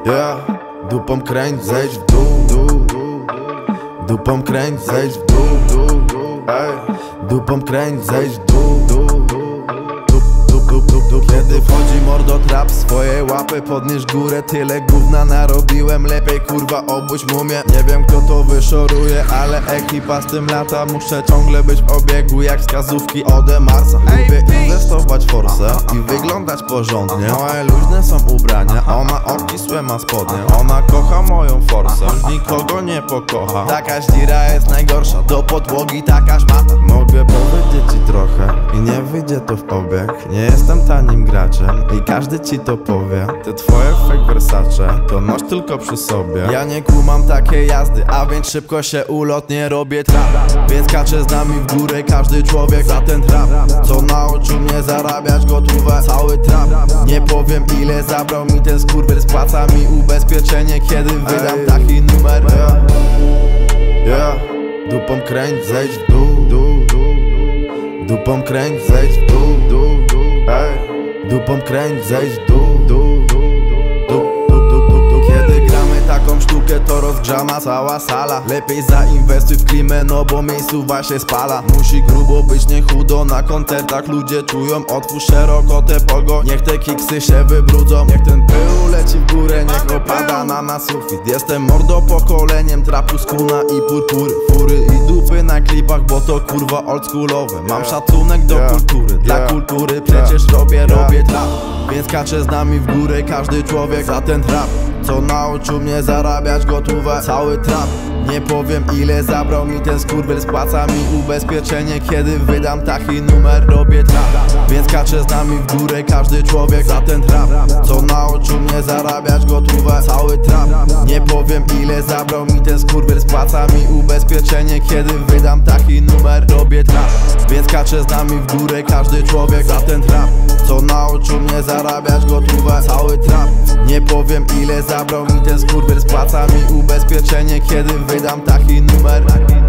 Yeah, dupą kręć, zejdź w dół. Dupą kręć, zejdź w dół. Dupą kręć, zejdź w dół. Kiedy wchodzi mordo trap, swoje łapy podnieś górę. Tyle gówna narobiłem, lepiej kurwa obudź mumię. Nie wiem kto to wyszoruje, ale ekipa z tym lata. Muszę ciągle być w obiegu jak wskazówki ode Marsa. Lubię inwestować w forsę i wyglądać porządnie. Moje luźne są ubrania, ona obcisłe ma spodnie. Ona kocha moją forsę, już nikogo nie pokocha. Taka ździra jest najgorsza, do podłogi taka szmata. Mogę powiedzieć ci trochę i nie wyjdzie to w obieg. Nie jestem tanim graczem i każdy ci to powie. Te twoje fake Versace to noś tylko przy sobie. Ja nie kumam takiej jazdy, a więc szybko się ulotnie robię trap. Więc kaczę z nami w górę każdy człowiek za ten trap. Co nauczył mnie zarabiać gotówę, cały trap. Nie powiem ile zabrał mi ten skurwiel, spłaca mi ubezpieczenie kiedy wydam taki numer. Yeah, dupą kręć, zejdź w dół. Dupą kręć, zejdź w dół. Dupą kręć, zejdź w dół. Kiedy gramy taką sztukę, to rozgrzana cała sala. Lepiej zainwestuj w klimę, no bo miejscowa się spala. Musi grubo być, nie chudo, na koncertach ludzie czują. Otwórz szeroko te pogo, niech te kiksy się wybrudzą. Niech ten pył leci w górę, niech opada na sufit. Jestem mordo pokoleniem trapu z kuna i purpury. Fury i dupy na klipach, bo to kurwa oldschoolowe. Mam szacunek do kultury, dla kultury przecież robię trap. Więc kaczę z nami w górę każdy człowiek za ten trap. Co nauczył mnie zarabiać gotówę, cały trap. Nie powiem ile zabrał mi ten skurwiel, spłaca mi ubezpieczenie kiedy wydam taki numer, robię trap. Więc kaczę z nami w górę każdy człowiek za ten trap. Co nauczył mnie zarabiać gotówę, cały trap. Nie powiem ile zabrał mi ten skurwiel, spłaca mi ubezpieczenie kiedy wydam taki numer, robię trap. Więc kaczę z nami w górę każdy człowiek za ten trap. Co nauczył mnie zarabiać gotówę, cały trap. Nie powiem ile zabrał mi ten skurwiel, spłaca mi ubezpieczenie kiedy wydam taki numer.